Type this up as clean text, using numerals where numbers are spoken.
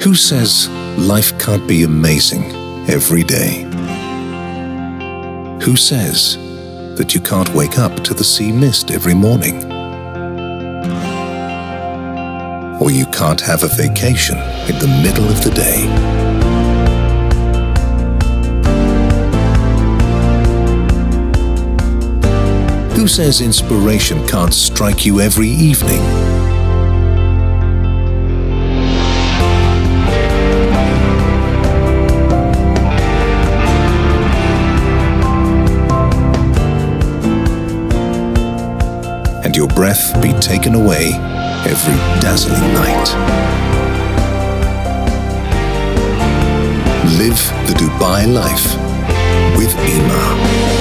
Who says life can't be amazing every day? Who says that you can't wake up to the sea mist every morning? Or you can't have a vacation in the middle of the day? Who says inspiration can't strike you every evening? And your breath be taken away every dazzling night. Live the Dubai life with Emaar.